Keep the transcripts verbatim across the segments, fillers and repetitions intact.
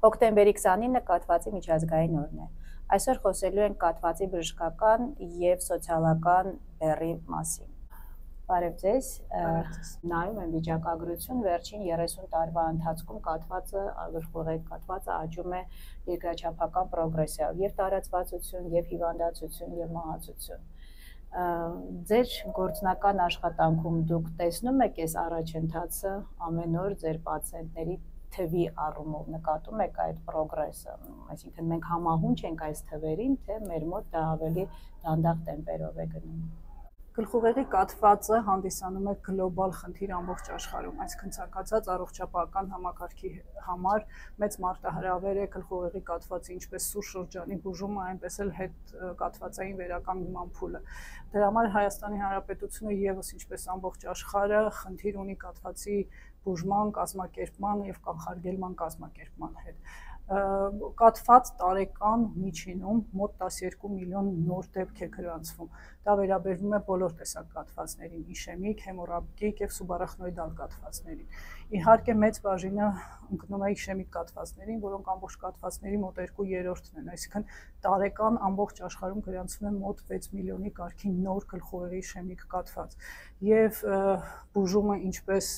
Հոկտեմբերի քսանինը կաթվածի միջազգային օրն է։ Այսօր խոսելու ենք կաթվածի բժշկական եւ սոցիալական բեռի մասին։ Բարև ձեզ, նայում եմ վիճակագրություն, վերջին երեսուն տարվա ընթացքում կաթվածը, գլխուղեղի կաթվածը աճում է երկրաչափական պրոգրեսիայով, եւ տարածվածություն, եւ հիվանդացություն, եւ մահացություն։ Ձեր գործնական աշխատանքում դուք տեսնում եք այս առաջընթացը ամեն օր ձեր պացիենտների թվի առումով նկատում եք այդ պրոգրեսը, այսինքն մենք համահունչ ենք այս թվերին, թե մեր մոտ դա ավելի դանդաղ տեմպերով է գնում։ Գլխուղեղի կաթվածը հանդիսանում է գլոբալ խնդիր ամբողջ աշխարհում, այսինքն ցանկացած առողջապահական համակարգի համար մեծ մարտահրավեր է գլխուղեղի կաթվածի ինչպես սուր շրջանի բուժումը, այնպես էլ հետ կաթվածային վերականգնման փուլը։ Դրա համար Հայաստանի Հանրապետությունը եւս ինչպես ամբողջ աշխարհը խնդիր ունի կաթվածի բուժման, կազմակերպման եւ կանխարգելման կազմակերպման հետ։ Կաթված տարեկան միջինում մոտ տասներկու միլիոն նոր դեպք է գրանցվում։ Դա վերաբերվում է բոլոր տեսակ կաթվածներին՝ իշեմիկ, հեմորագիկ եւ սուբարախնոիդալ կաթվածներին։ Իհարկե մեծ բաժինը ընկնում է իշեմիկ կաթվածներին, որոնք ամբողջ կաթվածների մոտ երկու երրորդն են, այսինքն տարեկան ամբողջ աշխարհում գրանցվում է մոտ վեց միլիոնի կարգի նոր գլխուղեղի իշեմիկ կաթված։ Եվ բուժումը ինչպես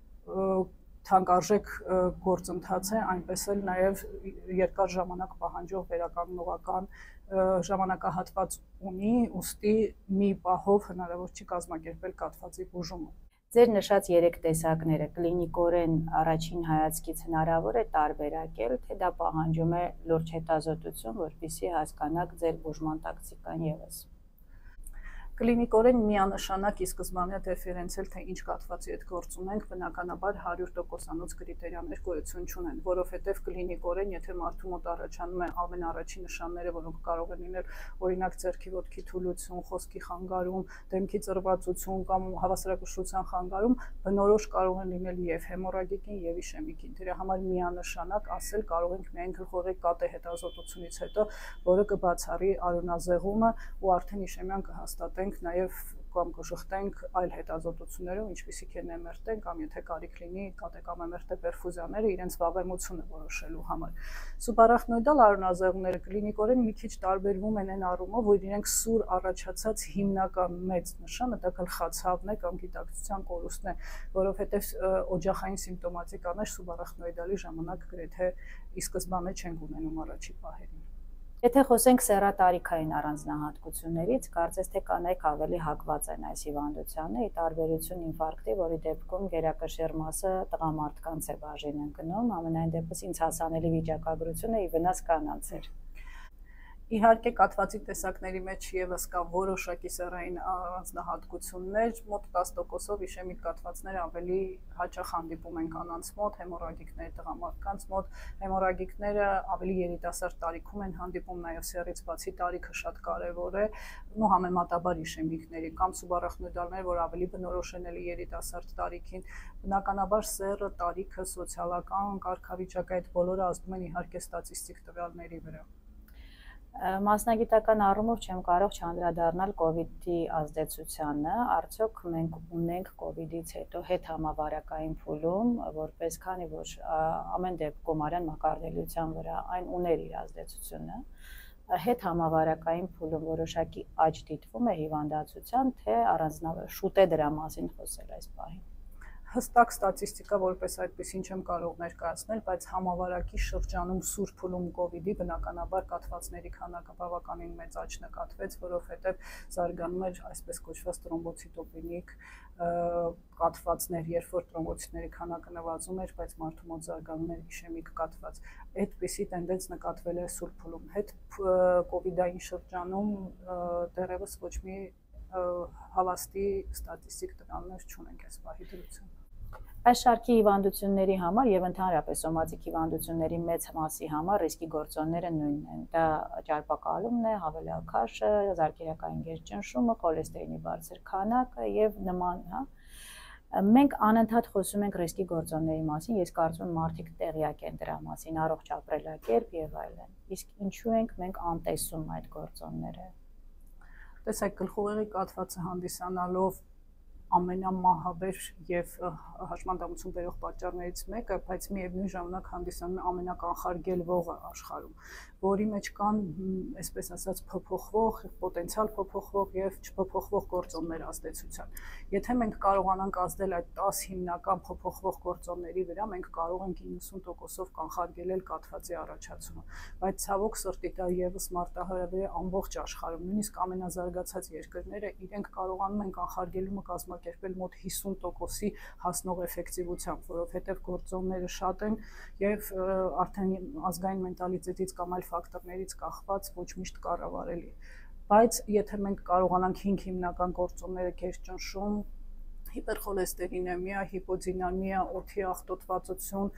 թանկարժեք գործընթաց է, այնպես էլ նաև երկար ժամանակ պահանջող վերականգնողական ժամանակահատված ունի, ուստի մի պահով հնարավոր չի կազմակերպել կաթվածի բուժումը։ Ձեր նշած երեք տեսակները կլինիկորեն առաջին հայացքից հնարավոր է տարբերակել, թե դա պահանջում է լուրջ հետազոտություն, որպեսզի հասկանաք ձեր բուժման տակտիկան ևս։ Կլինիկորեն միանշանակ ի սկզբանե դիֆերենցիալ թե ինչ կաթվածի հետ գործ ունենք, բնականաբար հարյուր տոկոսանոց կրիտերիաներ գոյություն չունեն, որովհետև կլինիկորեն, եթե մարդու մոտ առաջանում է ամենաառաջին նշանները, որոնք կարող են լինել օրինակ ձեռքի ոտքի թուլություն, խոսքի խանգարում, դեմքի ծռվածություն կամ հավասարակշռության խանգարում, բնորոշ կարող են լինել եւ հեմորագիկին եւ իշեմիկին։ Դրա համար միանշանակ ասել կարող ենք միայն գլխուղեղի կաթի հետազոտությունից հետո, որը կբացառի արյունազեղումը ու արդեն իշեմիան կհաստատենք նաև կամ կժխտենք այլ հետազոտություններով, ինչպիսիք են էմ էր տեն կամ եթե կարիք լինի կաթե կամ էմ էր տե պերֆուզիաները իրենց վավեմությունը որոշելու համար։ Սուբարախնոիդալ արյունազեղումները կլինիկորեն մի քիչ տարբերվում են այն առումով, որ իրենք սուր առաջացած հիմնական մեծ նշանը դա գլխացավն է կամ գիտակցության կորուստն է, որովհետև օջախային սիմպտոմատիկաներ սուբարախնոիդալի ժամանակ գրեթե ի սկզբանե չենք ունենում առաջի պահերին։ Եթե խոսենք սեռատարիքային առանձնահատկություններից, կարծես թե կանայք ավելի հակված են այս հիվանդությանը, ի տարբերություն ինֆարկտի, որի դեպքում գերակշիռ մասը տղամարդկանց է բաժին ընկնում, ամենայն դեպս ինձ հասանելի վիճակագրությունը ի վնաս կանանց էր։ Իհարկե կաթվածի տեսակների մեջ եւս կա որոշակի սեռային առանձնահատկություններ, մոտ տասը տոկոսով իշեմիկ կաթվածները ավելի հաճախ հանդիպում են կանանց մոտ, հեմորագիկներ տղամարդկանց մոտ, հեմորագիկները ավելի երիտասարդ տարիքում են հանդիպում, նաեւ սեռից բացի տարիքը շատ կարեւոր է, ու համեմատաբար իշեմիկների կամ սուբարախնոիդալներ, որ ավելի բնորոշ են էլի երիտասարդ տարիքին, բնականաբար սեռը, տարիքը, սոցիալական կարգավիճակը այդ բոլորը ազդում են իհարկե ստատիստիկ տվյալների վրա։ Մասնագիտական առումով չեմ կարող չանդրադառնալ կովիդի ազդեցությանը, արդյոք մենք ունենք կովիդից հետո հետ համավարակային փուլում, որպես քանի որ ամեն դեպքում արյան մակարդելիության վրա այն ուներ իր ազդեցությունը, հետ համավարակային փուլում որոշակի աճ դիտվում է հիվանդացության, թե առանձնապես շուտ է դրա մասին խոսել այս պահին։ Հստակ ստատիստիկա որպես այդպեսին չեմ կարող ներկայացնել, բայց համավարակի շրջանում սուր փուլում կովիդի բնականաբար կաթվածների քանակը բավականին մեծ աճ նկատվեց, որովհետև զարգանում էր այսպես կոչված տրոմբոցիտոպենիկ կաթվածներ, երբ որ տրոմբոցիտների քանակը նվազում էր, բայց մարդու մոտ զարգանում էր իշեմիկ կաթված։ Այդպիսի տենդենց նկատվել է սուր փուլում։ Հետ կովիդային շրջանում դեռևս ոչ մի հավաստի ստատիստիկ տվյալներ չունենք այս պահի դրությամբ։ Այս շարքի հիվանդությունների համար եւ ընդհանրապես սոմատիկ հիվանդությունների մեծ մասի համար ռիսկի գործոնները նույնն են։ Դա ճարպակալումն է, հավելյալ քաշը, զարկերակային գերճնշումը, խոլեստերինի բարձր քանակը եւ նման, հա։ Մենք անընդհատ խոսում ենք ռիսկի գործոնների մասին, ես կարծում եմ մարդիկ տեղյակ են դրա մասին, առողջ ապրելակերպ եւ այլն։ Իսկ ինչու ենք մենք անտեսում այդ գործոնները։ Տեսեք, գլխուղեղի կաթվածը հանդիսանալով ամենամահաբեր եւ հաշմանդամություն բերող պատճառներից մեկը, բայց միևնույն ժամանակ հանդիսանում է ամենականխարգելվողը աշխարհում, որի մեջ կան, այսպես ասած, փոփոխվող, պոտենցիալ փոփոխվող եւ չփոփոխվող գործոններ ազդեցության։ Եթե մենք կարողանանք ազդել այդ տաս հիմնական փոփոխվող գործոնների վրա, մենք կարող ենք իննսուն տոկոսով կանխարգելել կաթվածի առաջացումը, բայց ցավոք սրտի դա եւս մարտահրավեր է ամբողջ աշխարհում, նույնիսկ ամենազարգացած երկրները իրենք կարողանում են կանխարգելումը կազմակերպել մոտ հիսուն տոկոսի հասնող էֆեկտիվությամբ, որովհետև գործոնները շատ են եւ արդեն ազգային մենտալիտետից կամ այլ ֆակտորներից կախված ոչ միշտ կառավարելի։ Բայց եթե մենք կարողանանք հինգ հիմնական գործոնները կերճնշում, հիպերխոլեստերինեմիա, հիպոդինամիա, օդի աղտոտվածություն,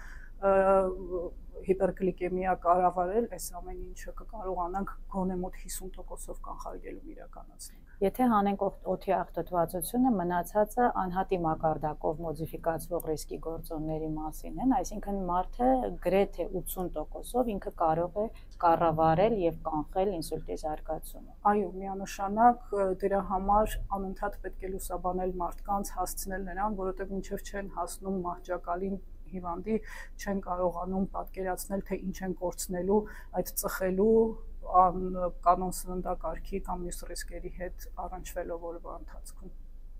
հիպերգլիկեմիա կառավարել, այս ամեն ինչը կկարողանանք գոնե մոտ հիսուն տոկոսով կանխարգելում իրականացնել։ Եթե հանենք օդի աղտոտվածությունը, մնացածը անհատի մակարդակով մոդիֆիկացվող ռիսկի գործոնների մասին են, այսինքն մարդը գրեթե ութսուն տոկոսով ինքը կարող է կառավարել եւ կանխել ինսուլտի զարգացումը։ Այո, միանշանակ դրա համար անընդհատ պետք է լուսաբանել մարդկանց, հասցնել նրան, որովհետեւ մինչեւ չեն հասնում մահճակալին հիվանդի, չեն կարողանում պատկերացնել, թե ինչ են կորցնելու այդ ծխելու կանոն սննդակարգի կամ մյուս ռիսկերի հետ առնչվելով օրվա ընթացքում։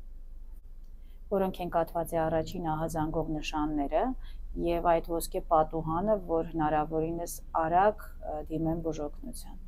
Որոնք են կաթվածի առաջին ահազանգող նշանները եւ այդ ոսկե պատուհանը, որ հնարավորինս արագ դիմեն բուժօգնության։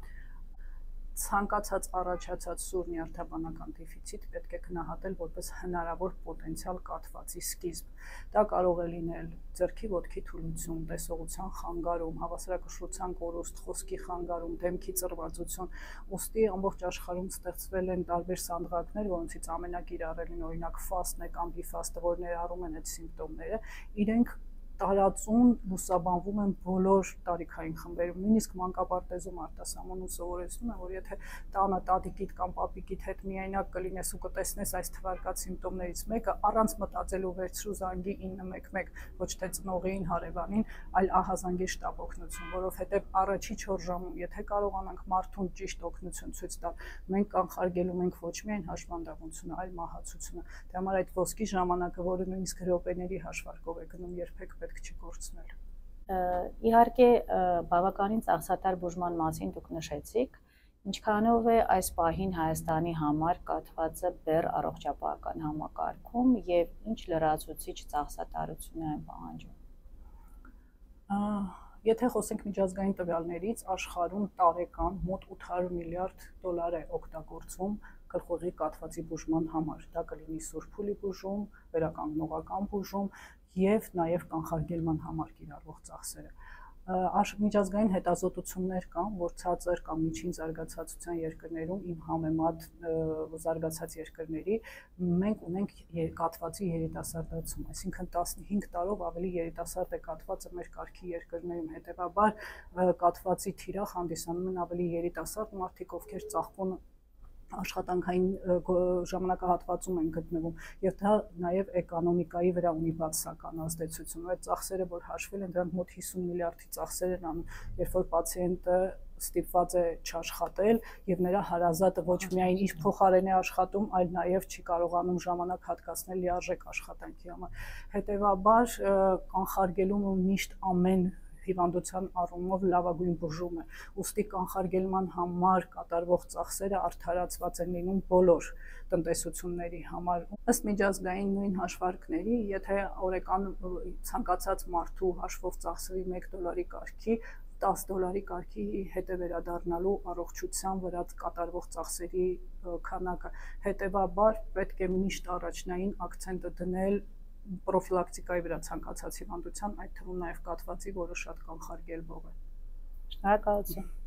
Ցանկացած առաջացած սուր նյարդաբանական դեֆիցիտ պետք է գնահատել որպես հնարավոր պոտենցիալ կաթվածի սկիզբ։ Դա կարող է լինել ձեռքի ոտքի թուլություն, տեսողության խանգարում, հավասարակշռության կորուստ, խոսքի խանգարում, դեմքի ծռվածություն։ Ուստի ամբողջ աշխարհում ստեղծվել են տարբեր սանդղակներ, որոնցից ամենակիրառելին օրինակ ֆաստն է կամ բիֆաստը, որ ներառում են այդ սիմպտոմները, իրենք տարածուն լուսաբանվում են բոլոր տարիքային խմբերում, նույնիսկ մանկապարտեզում արտասահմանում սովորեցնում են, որ եթե տանը տատիկիդ կամ պապիկիդ հետ միայնակ կլինես ու կտեսնես այս թվարկած սիմպտոմներից մեկը, առանց մտածելու վերցրու զանգի ինը մեկ մեկ, ոչ թե ծնողին, հարևանին, այլ ահազանգի շտապ օգնություն, որովհետև առաջի չորս ժամում, եթե կարողանանք մարդուն ճիշտ օգնություն ցույց տալ, մենք կանխարգելում ենք ոչ միայն հաշմանդամությունը, այլ մահացությունը։ Դե համար այդ ոսկի ժամանակը, որը նույնիսկ րոպեների հաշվարկով է գնում, երբեք պետք չի կորցնել։ Իհարկե, բավականին ծախսատար բուժման մասին դուք նշեցիք, ինչքանով է այս պահին Հայաստանի համար կաթվածը բեռ առողջապահական համակարգում եւ ինչ լրացուցիչ ծախսատարություն է այն պահանջում։ Եթե խոսենք միջազգային տվյալներից, աշխարհում տարեկան մոտ ութ հարյուր միլիարդ դոլար է օգտագործվում գլխուղի կաթվածի բուժման համար։ Դա կլինի սուրբ փուլի բուժում, վերականգնողական բուժում եւ նաեւ կանխարգելման համար կիրառվող ծախսերը։ Միջազգային հետազոտություններ կան, որ ցածր կամ միջին զարգացածության երկրներում, իմ համեմատ զարգացած երկրների, մենք ունենք կաթվածի երիտասարդացում, այսինքն տասնհինգ տարով ավելի երիտասարդ է կաթվածը մեր կարգի երկրներում, հետեւաբար կաթվածի թիրախ հանդիսանում են ավելի երիտասարդ մարդիկ, ովքեր ծաղկուն աշխատանքային ժամանակահատվածում են գտնվում եւ դա նաեւ էկոնոմիկայի վրա ունի բացասական ազդեցություն։ Այդ ծախսերը, որ հաշվել են, դրանք մոտ հիսուն միլիարդի ծախսեր են անում, երբ որ պացիենտը ստիպված է չաշխատել եւ նրա հարազատը ոչ միայն իր փոխարեն է աշխատում, այլ նաեւ չի կարողանում ժամանակ հատկացնել լիարժեք աշխատանքի համար։ Հետեւաբար կանխարգելումը միշտ ամեն հիվանդության առումով լավագույն բուժում է։ Ուստի կանխարգելման համար կատարվող ծախսերը արդարացված են լինում բոլոր տնտեսությունների համար։ Ըստ միջազգային նույն հաշվարկների, եթե օրական ցանկացած մարդու հաշվով ծախսերի մեկ դոլարի կարգի, տասը դոլարի կարգի հետ է վերադառնալու առողջության վրա կատարվող ծախսերի քանակը։ Հետևաբար պետք է միշտ առաջնային ակցենտը դնել պրոֆիլակտիկայի վրա ցանկացած հիվանդության, այդ թվում նաև կաթվածի, որը շատ կանխարգելվող է։ Շնորհակալություն։